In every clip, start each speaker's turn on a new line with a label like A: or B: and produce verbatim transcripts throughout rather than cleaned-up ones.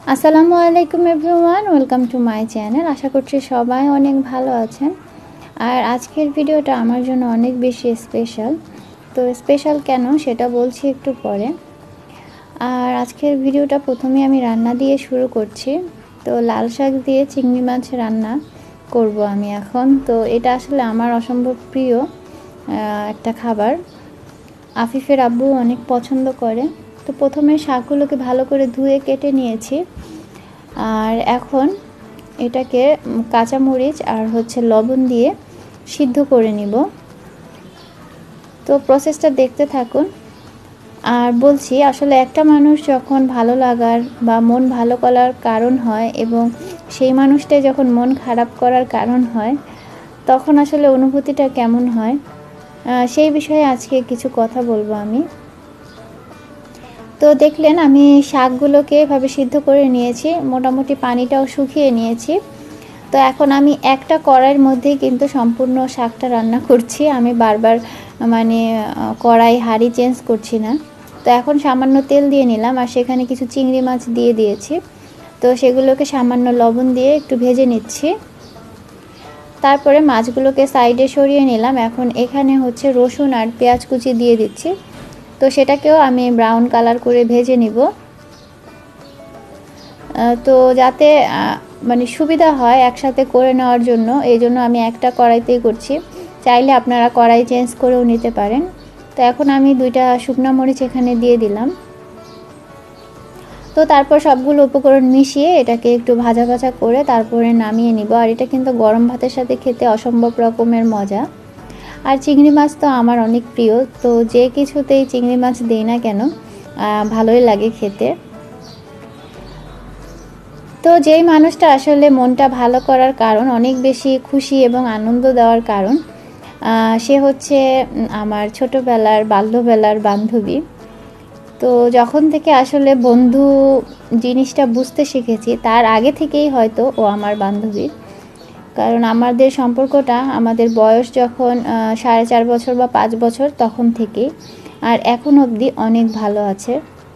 A: আসসালামু আলাইকুম everyone, welcome to my channel. আশা করছি সবাই অনেক ভালো আছেন। আর আজকের ভিডিওটা আমার জন্য অনেক বেশি স্পেশাল। তো স্পেশাল কেন সেটা বলছি একটু পরে। আর আজকের ভিডিওটা প্রথমে আমি রান্না দিয়ে শুরু করছি। তো লাল শাক দিয়ে চিংড়ি মাছ রান্না করব আমি এখন। তো এটা আসলে আমার অসম্ভব প্রিয় একটা খাবার। আফিফের আব্বু অনেক পছন্দ করে। তো প্রথমে শাকগুলোকে ভালো করে ধুয়ে কেটে নিয়েছি। আর এখন এটাকে কাঁচামরিচ আর হচ্ছে লবণ দিয়ে সিদ্ধ করে নিব। তো প্রসেসটা দেখতে থাকুন। আর বলছি, আসলে একটা মানুষ যখন ভালো লাগার বা মন ভালো করার কারণ হয় এবং সেই মানুষটাই যখন মন খারাপ করার কারণ হয়, তখন আসলে অনুভূতিটা কেমন হয় সেই বিষয়ে আজকে কিছু কথা বলবো আমি। তো দেখলেন আমি শাকগুলোকে এভাবে সিদ্ধ করে নিয়েছি, মোটামুটি পানিটাও শুকিয়ে নিয়েছি। তো এখন আমি একটা কড়াইয়ের মধ্যেই কিন্তু সম্পূর্ণ শাকটা রান্না করছি। আমি বারবার মানে কড়াই হাঁড়ি চেঞ্জ করছি না। তো এখন সামান্য তেল দিয়ে নিলাম আর সেখানে কিছু চিংড়ি মাছ দিয়ে দিয়েছি। তো সেগুলোকে সামান্য লবণ দিয়ে একটু ভেজে নিচ্ছি। তারপরে মাছগুলোকে সাইডে সরিয়ে নিলাম। এখন এখানে হচ্ছে রসুন আর পেঁয়াজ কুচি দিয়ে দিচ্ছি। তো সেটাকেও আমি ব্রাউন কালার করে ভেজে নিব। তো যাতে মানে সুবিধা হয় একসাথে করে নেওয়ার জন্য, এই জন্য আমি একটা কড়াইতেই করছি। চাইলে আপনারা কড়াই চেঞ্জ করেও নিতে পারেন। তো এখন আমি দুইটা শুকনো মরিচ এখানে দিয়ে দিলাম। তো তারপর সবগুলো উপকরণ মিশিয়ে এটাকে একটু ভাজা ভাজা করে তারপরে নামিয়ে নিব। আর এটা কিন্তু গরম ভাতের সাথে খেতে অসম্ভব রকমের মজা। আর চিংড়ি মাছ তো আমার অনেক প্রিয়। তো যে কিছুতেই চিংড়ি মাছ দেই না কেন, ভালোই লাগে খেতে। তো যেই মানুষটা আসলে মনটা ভালো করার কারণ, অনেক বেশি খুশি এবং আনন্দ দেওয়ার কারণ, সে হচ্ছে আমার ছোটোবেলার বাল্যবেলার বান্ধবী। তো যখন থেকে আসলে বন্ধু জিনিসটা বুঝতে শিখেছি, তার আগে থেকেই হয়তো ও আমার বান্ধবী। কারণ আমাদের সম্পর্কটা, আমাদের বয়স যখন সাড়ে চার বছর বা পাঁচ বছর তখন থেকেই, আর এখন অবধি অনেক ভালো আছে।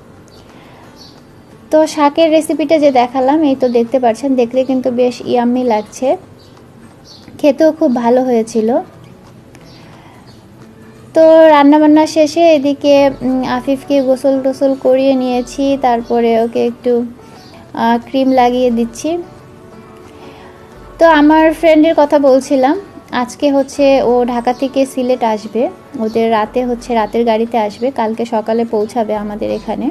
A: তো শাকের রেসিপিটা যে দেখালাম, এই তো দেখতে পাচ্ছেন, দেখলে কিন্তু বেশ ইয়াম্মি লাগছে, খেতেও খুব ভালো হয়েছিল। তো রান্নাবান্না শেষে এদিকে আফিফকে গোসল টোসল করিয়ে নিয়েছি। তারপরে ওকে একটু ক্রিম লাগিয়ে দিচ্ছি। তো আমার ফ্রেন্ডের কথা বলছিলাম, আজকে হচ্ছে ও ঢাকা থেকে সিলেট আসবে। ওদের রাতে হচ্ছে রাতের গাড়িতে আসবে, কালকে সকালে পৌঁছাবে আমাদের এখানে।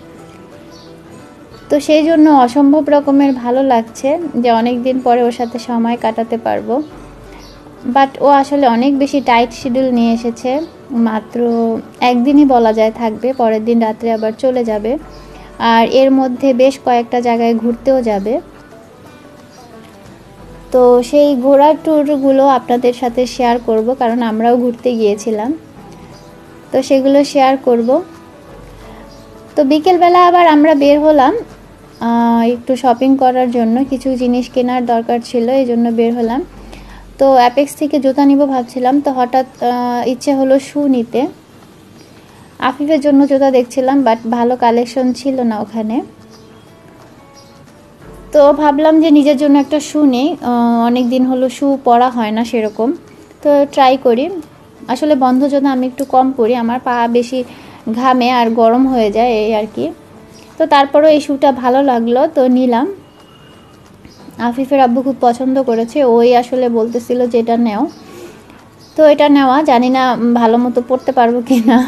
A: তো সেই জন্য অসম্ভব রকমের ভালো লাগছে যে অনেক দিন পরে ওর সাথে সময় কাটাতে পারবো। বাট ও আসলে অনেক বেশি টাইট শিডিউল নিয়ে এসেছে। মাত্র একদিনই বলা যায় থাকবে, পরের দিন রাত্রে আবার চলে যাবে। আর এর মধ্যে বেশ কয়েকটা জায়গায় ঘুরতেও যাবে। তো সেই ঘোরার ট্যুরগুলো আপনাদের সাথে শেয়ার করব, কারণ আমরাও ঘুরতে গিয়েছিলাম। তো সেগুলো শেয়ার করব। তো বিকেলবেলা আবার আমরা বের হলাম একটু শপিং করার জন্য, কিছু জিনিস কেনার দরকার ছিল, এই জন্য বের হলাম। তো অ্যাপেক্স থেকে জুতা নিব ভাবছিলাম, তো হঠাৎ ইচ্ছে হলো শু নিতে। আফিফের জন্য জুতা দেখছিলাম, বাট ভালো কালেকশন ছিল না ওখানে। তো ভাবলাম যে নিজের জন্য একটা শু নেই, অনেক দিন হলো শু পরা হয় না সেরকম। তো ট্রাই করি। আসলে বন্ধ জুতা আমি একটু কম পরি, আমার পা বেশি ঘামে আর গরম হয়ে যায় এই আর কি। তো তারপরেও এই শুটা ভালো লাগলো, তো নিলাম। আফিফের আব্বু খুব পছন্দ করেছে, ওই আসলে বলতেছিল যে এটা নেও। তো এটা নেওয়া, জানি না ভালো মতো পরতে পারবো কি না।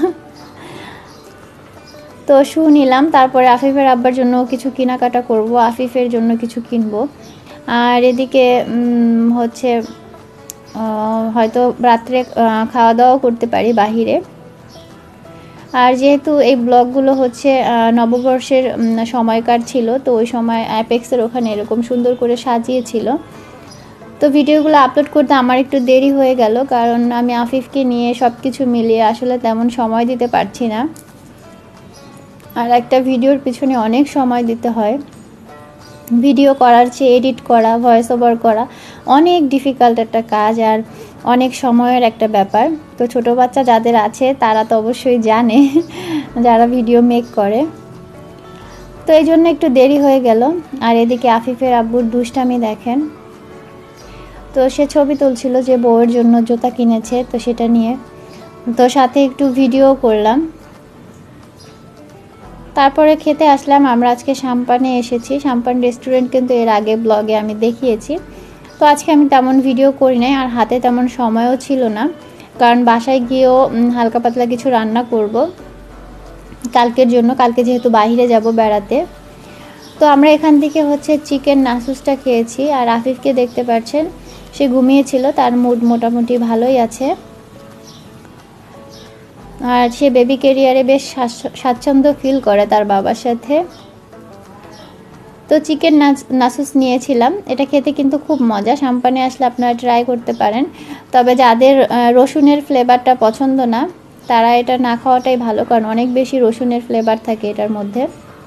A: তো শু নিলাম। তারপরে আফিফের আব্বার জন্য কিছু কেনাকাটা করব, আফিফের জন্য কিছু কিনবো। আর এদিকে হচ্ছে হয়তো রাত্রে খাওয়া দাওয়া করতে পারি বাহিরে। আর যেহেতু এই ব্লগগুলো হচ্ছে নববর্ষের সময়কার ছিল, তো ওই সময় অ্যাপেক্সের ওখানে এরকম সুন্দর করে সাজিয়েছিল। তো ভিডিওগুলো আপলোড করতে আমার একটু দেরি হয়ে গেল, কারণ আমি আফিফকে নিয়ে সব কিছু মিলিয়ে আসলে তেমন সময় দিতে পারছি না। আর একটা ভিডিওর পিছনে অনেক সময় দিতে হয়। ভিডিও করার চেয়ে এডিট করা, ভয়েস ওভার করা অনেক ডিফিকাল্ট একটা কাজ আর অনেক সময়ের একটা ব্যাপার। তো ছোটো বাচ্চা যাদের আছে তারা তো অবশ্যই জানে, যারা ভিডিও মেক করে। তো এই জন্য একটু দেরি হয়ে গেল। আর এদিকে আফিফের আব্বুর দুষ্টামি দেখেন। তো সে ছবি তুলছিল যে বউয়ের জন্য জুতা কিনেছে, তো সেটা নিয়ে তো সাথে একটু ভিডিও করলাম। তারপরে খেতে আসলাম। আমরা আজকে সাম্পানে এসেছি। সাম্পান রেস্টুরেন্ট কিন্তু এর আগে ব্লগে আমি দেখিয়েছি। তো আজকে আমি তেমন ভিডিও করি নাই, আর হাতে তেমন সময়ও ছিল না, কারণ বাসায় গিয়েও হালকা পাতলা কিছু রান্না করব কালকের জন্য। কালকে যেহেতু বাইরে যাব বেড়াতে। তো আমরা এখান থেকে হচ্ছে চিকেন নাসুসটা খেয়েছি। আর আফিফকে দেখতে পাচ্ছেন, সে ঘুমিয়েছিল, তার মুড মোটামুটি ভালোই আছে। আর সে বেবি ক্যারিয়ারে বেশ স্বাচ্ছন্দ্য ফিল করে তার বাবার সাথে। তো চিকেন নাসুস নিয়েছিলাম, এটা খেতে কিন্তু খুব মজা। সাম্পানে আসলে আপনারা ট্রাই করতে পারেন। তবে যাদের রসুনের ফ্লেভারটা পছন্দ না, তারা এটা না খাওয়াটাই ভালো, কারণ অনেক বেশি রসুনের ফ্লেভার থাকে এটার মধ্যে।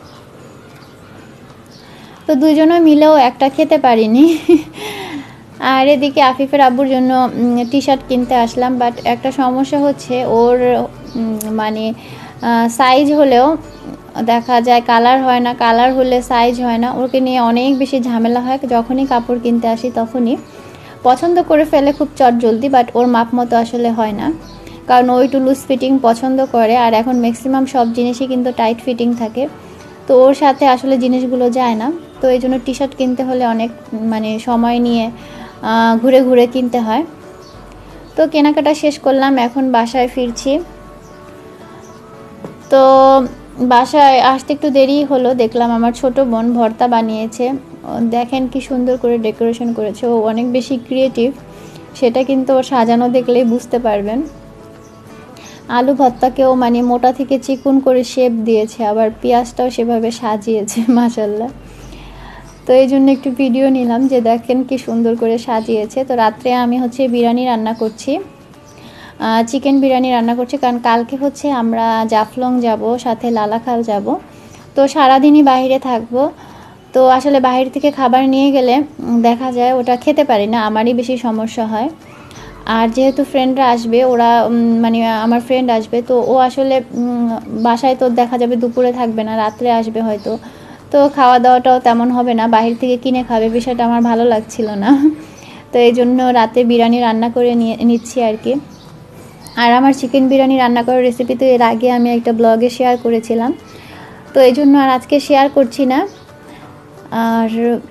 A: তো দুজনে মিলেও একটা খেতে পারিনি। আর এদিকে আফিফের আব্বুর জন্য টি শার্ট কিনতে আসলাম, বাট একটা সমস্যা হচ্ছে, ওর মানে সাইজ হলেও দেখা যায় কালার হয় না, কালার হলে সাইজ হয় না। ওকে নিয়ে অনেক বেশি ঝামেলা হয়। যখনই কাপড় কিনতে আসি তখনই পছন্দ করে ফেলে খুব চট জলদি, বাট ওর মাপ মতো আসলে হয় না, কারণ ও একটু লুজ ফিটিং পছন্দ করে। আর এখন ম্যাক্সিমাম সব জিনিসই কিন্তু টাইট ফিটিং থাকে, তো ওর সাথে আসলে জিনিসগুলো যায় না। তো এই জন্য টি শার্ট কিনতে হলে অনেক মানে সময় নিয়ে ঘুরে ঘুরে কিনতে হয়। তো কেনাকাটা শেষ করলাম, এখন বাসায় ফিরছি। তো বাসায় আসতে একটু দেরি হলো, দেখলাম আমার ছোট বোন ভর্তা বানিয়েছে। দেখেন কি সুন্দর করে ডেকোরেশন করেছে, ও অনেক বেশি ক্রিয়েটিভ, সেটা কিন্তু ও সাজানো দেখলেই বুঝতে পারবেন। আলু ভর্তাকেও মানে মোটা থেকে চিকন করে শেপ দিয়েছে, আবার পেঁয়াজটাও সেভাবে সাজিয়েছে, মাশাআল্লাহ। তো এই জন্য একটু ভিডিও নিলাম যে দেখেন কি সুন্দর করে সাজিয়েছে। তো রাত্রে আমি হচ্ছে বিরিয়ানি রান্না করছি, চিকেন বিরিয়ানি রান্না করছি, কারণ কালকে হচ্ছে আমরা জাফলং যাব, সাথে লালাখাল যাব। তো সারাদিনই বাইরে থাকব। তো আসলে বাইরে থেকে খাবার নিয়ে গেলে দেখা যায় ওটা খেতে পারি না, আমারই বেশি সমস্যা হয়। আর যেহেতু ফ্রেন্ডরা আসবে, ওরা মানে আমার ফ্রেন্ড আসবে, তো ও আসলে বাসায় তো দেখা যাবে দুপুরে থাকবে না, রাত্রে আসবে হয়তো। তো খাওয়া দাওয়াটাও তেমন হবে না, বাইরে থেকে কিনে খাবে, বিষয়টা আমার ভালো লাগছিল না। তো এই জন্য রাতে বিরিয়ানি রান্না করে নিয়ে নিচ্ছি আর কি। আর আমার চিকেন বিরিয়ানি রান্না করার রেসিপি তো এর আগে আমি একটা ব্লগে শেয়ার করেছিলাম, তো এই জন্য আর আজকে শেয়ার করছি না। আর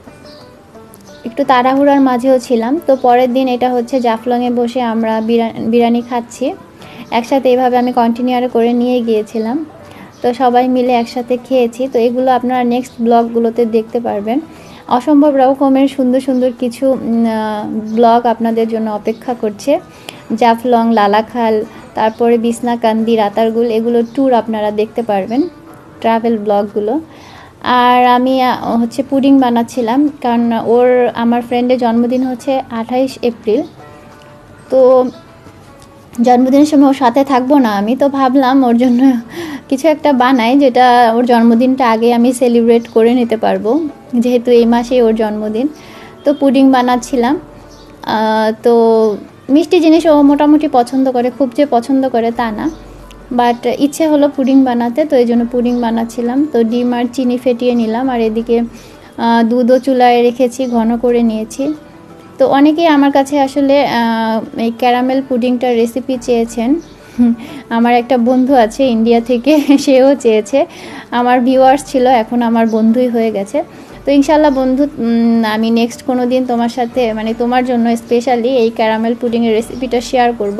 A: একটু তাড়াহুড়ার মাঝেও ছিলাম। তো পরের দিন এটা হচ্ছে জাফলংয়ে বসে আমরা বিরিয়ানি খাচ্ছি একসাথে, এইভাবে আমি কন্টিনিউ করে নিয়ে গিয়েছিলাম। তো সবাই মিলে একসাথে খেয়েছি। তো এগুলো আপনারা নেক্সট ব্লগগুলোতে দেখতে পারবেন। অসম্ভব রকমের সুন্দর সুন্দর কিছু ব্লগ আপনাদের জন্য অপেক্ষা করছে। জাফলং, লালাখাল, তারপরে বিছনাকান্দি, রাতারগুল, এগুলো ট্যুর আপনারা দেখতে পারবেন, ট্রাভেল ব্লগগুলো। আর আমি হচ্ছে পুডিং বানাচ্ছিলাম, কারণ ওর আমার ফ্রেন্ডের জন্মদিন হচ্ছে আঠাইশ এপ্রিল। তো জন্মদিনের সময় ওর সাথে থাকবো না আমি, তো ভাবলাম ওর জন্য কিছু একটা বানাই, যেটা ওর জন্মদিনটা আগে আমি সেলিব্রেট করে নিতে পারবো, যেহেতু এই মাসেই ওর জন্মদিন। তো পুডিং বানাচ্ছিলাম। তো মিষ্টি জিনিস ও মোটামুটি পছন্দ করে, খুব যে পছন্দ করে তা না, বাট ইচ্ছে হলো পুডিং বানাতে, তো এই জন্য পুডিং বানাচ্ছিলাম। তো ডিম আর চিনি ফেটিয়ে নিলাম, আর এদিকে দুধও চুলায় রেখেছি, ঘন করে নিয়েছি। তো অনেকেই আমার কাছে আসলে এই ক্যারামেল পুডিংটার রেসিপি চেয়েছেন। আমার একটা বন্ধু আছে ইন্ডিয়া থেকে, সেও চেয়েছে। আমার ভিউয়ার্স ছিল, এখন আমার বন্ধুই হয়ে গেছে। তো ইনশাল্লাহ বন্ধু, আমি নেক্সট কোনো দিন তোমার সাথে মানে তোমার জন্য স্পেশালি এই ক্যারামেল পুডিংয়ের রেসিপিটা শেয়ার করব।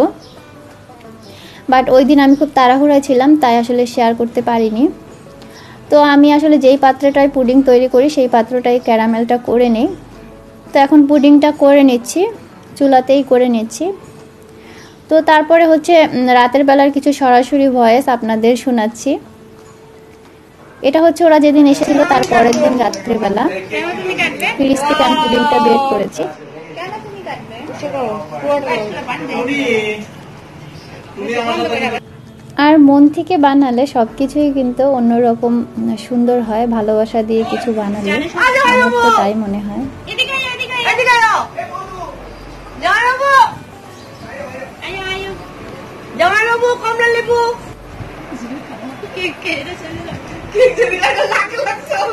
A: বাট ওই দিন আমি খুব তাড়াহুড়ায় ছিলাম, তাই আসলে শেয়ার করতে পারিনি। তো আমি আসলে যেই পাত্রটায় পুডিং তৈরি করি সেই পাত্রটাই ক্যারামেলটা করে নিই। তো এখন পুডিংটা করে নিচ্ছি, চুলাতেই করে নিচ্ছি। তো তারপরে হচ্ছে রাতের বেলার কিছু সরাসরি ভয়েস আপনাদের শোনাচ্ছি। এটা হচ্ছে ওরা যেদিন এসেছিল তার পরের দিন রাত্রিবেলা ক্রিস্পি ক্যান পুডিংটা বের করেছি। আর মন থেকে বানালে সব কিছুই কিন্তু অন্যরকম সুন্দর হয়, ভালোবাসা দিয়ে কিছু বানালে, আমার তো তাই মনে হয়।
B: Jangan lupa kau beli bu. Kek kek dah sana. Kek jadi lagi lagi langsung.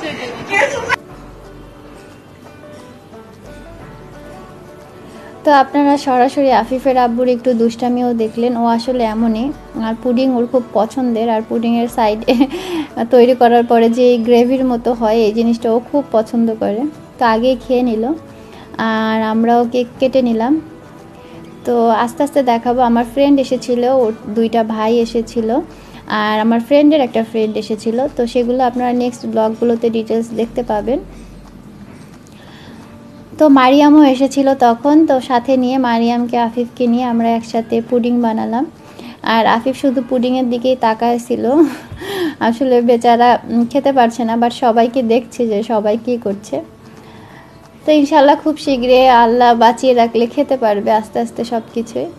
A: তো আপনারা সরাসরি আফিফের আব্বুর একটু দুষ্টামিও দেখলেন। ও আসলে এমনই, আর পুডিং ওর খুব পছন্দের। আর পুডিংয়ের সাইডে তৈরি করার পরে যে গ্রেভির মতো হয় এই জিনিসটা ও খুব পছন্দ করে। তো আগেই খেয়ে নিল আর আমরাও কেক কেটে নিলাম। তো আস্তে আস্তে দেখাবো। আমার ফ্রেন্ড এসেছিল, ওর দুইটা ভাই এসেছিল, আর আমার ফ্রেন্ডের একটা ফ্রেন্ড এসেছিল। তো সেগুলো আপনারা নেক্সট ব্লগগুলোতে ডিটেলস দেখতে পাবেন। তো মারিয়ামও এসেছিল তখন, তো সাথে নিয়ে মারিয়ামকে আফিফকে নিয়ে আমরা একসাথে পুডিং বানালাম। আর আফিফ শুধু পুডিংয়ের দিকেই তাকায়ছিল, আসলে বেচারা খেতে পারছে না, বাট সবাইকে দেখছে যে সবাই কী করছে। তো ইনশাল্লাহ খুব শীঘ্রই আল্লাহ বাঁচিয়ে রাখলে খেতে পারবে আস্তে আস্তে সব কিছুই।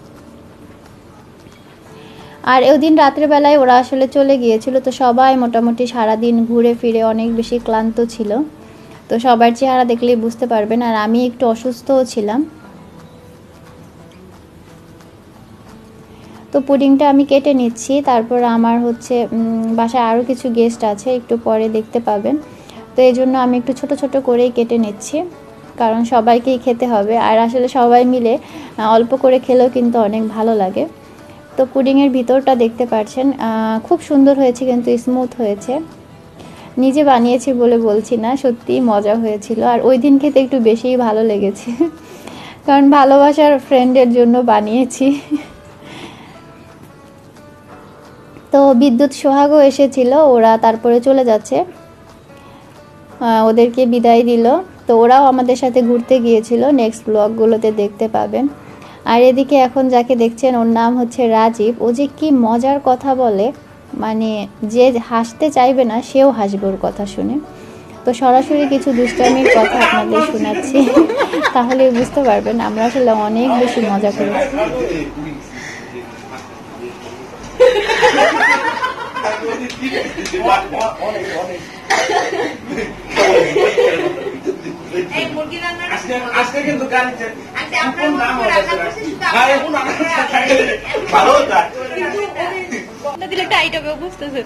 A: আর ওই দিন রাত্রেবেলায় ওরা আসলে চলে গিয়েছিল, তো সবাই মোটামুটি সারাদিন ঘুরে ফিরে অনেক বেশি ক্লান্ত ছিল। তো সবার চেহারা দেখলেই বুঝতে পারবেন। আর আমি একটু অসুস্থও ছিলাম। তো পুডিংটা আমি কেটে নিচ্ছি, তারপর আমার হচ্ছে বাসায় আরও কিছু গেস্ট আছে, একটু পরে দেখতে পাবেন। তো এই জন্য আমি একটু ছোট ছোট করেই কেটে নিচ্ছি, কারণ সবাইকেই খেতে হবে। আর আসলে সবাই মিলে অল্প করে খেলেও কিন্তু অনেক ভালো লাগে। তো পুডিংয়ের ভিতরটা দেখতে পাচ্ছেন, খুব সুন্দর হয়েছে, কিন্তু স্মুথ হয়েছে। নিজে বানিয়েছি বলে বলছি না, সত্যিই মজা হয়েছিল। আর ওই দিন খেতে একটু বেশিই ভালো লেগেছে, কারণ ভালোবাসার ফ্রেন্ডের জন্য বানিয়েছি। তো বিদ্যুৎ সোহাগও এসেছিল, ওরা তারপরে চলে যাচ্ছে, ওদেরকে বিদায় দিল। তো ওরাও আমাদের সাথে ঘুরতে গিয়েছিল, নেক্সট ব্লগগুলোতে দেখতে পাবেন। আর এদিকে এখন যাকে দেখছেন ওর নাম হচ্ছে রাজীব। ও যে কি মজার কথা বলে, মানে যে হাসতে চাইবে না সেও হাসবে ওর কথা শুনে। তো সরাসরি কিছু দুষ্টামির কথা আপনাদের শোনাচ্ছি, তাহলে বুঝতে পারবেন আমরা আসলে অনেক বেশি মজা করেছি।
B: আজকে কিন্তু ভালো দিলে টাইট হবে, বুঝতেছেন?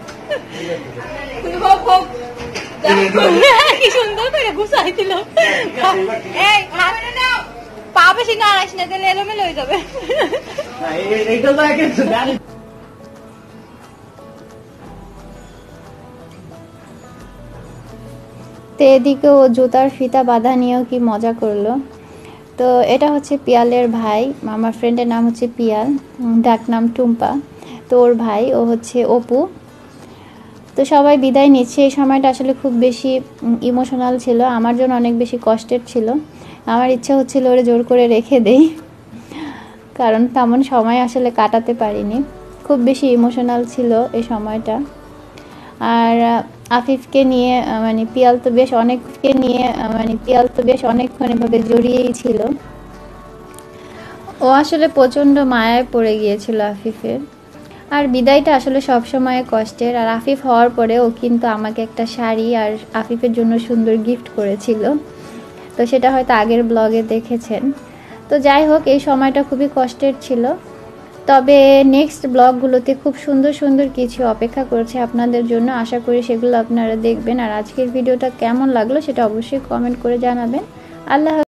B: কি সুন্দর করে গুছাই দিল। পা বেশি না আসি না, তাহলে এলোমেলো হয়ে যাবে।
A: তো এদিকে ও জুতার ফিতা বাঁধা নিয়েও কি মজা করলো। তো এটা হচ্ছে পিয়ালের ভাই, আমার ফ্রেন্ডের নাম হচ্ছে পিয়াল, ডাক নাম টুম্পা। তো ওর ভাই, ও হচ্ছে অপু। তো সবাই বিদায় নিচ্ছে। এই সময়টা আসলে খুব বেশি ইমোশনাল ছিল, আমার জন্য অনেক বেশি কষ্টের ছিল। আমার ইচ্ছা হচ্ছিল ওরে জোর করে রেখে দেই, কারণ তেমন সময় আসলে কাটাতে পারিনি, খুব বেশি ইমোশনাল ছিল এই সময়টা। আর আফিফকে নিয়ে মানে পিয়াল তো বেশ অনেককে নিয়ে মানে পিয়াল তো বেশ অনেকক্ষণ এভাবে জড়িয়েই ছিল। ও আসলে প্রচণ্ড মায়ায় পড়ে গিয়েছিল আফিফের। আর বিদায়টা আসলে সব সময় কষ্টের। আর আফিফ হওয়ার পরে ও কিন্তু আমাকে একটা শাড়ি আর আফিফের জন্য সুন্দর গিফট করেছিল, তো সেটা হয়তো আগের ব্লগে দেখেছেন। তো যাই হোক, এই সময়টা খুবই কষ্টের ছিল। তবে নেক্সট ব্লগগুলোতে খুব সুন্দর সুন্দর কিছু অপেক্ষা করছে আপনাদের জন্য, আশা করি সেগুলো আপনারা দেখবেন। আর আজকের ভিডিওটা কেমন লাগলো সেটা অবশ্যই কমেন্ট করে জানাবেন। আল্লাহ।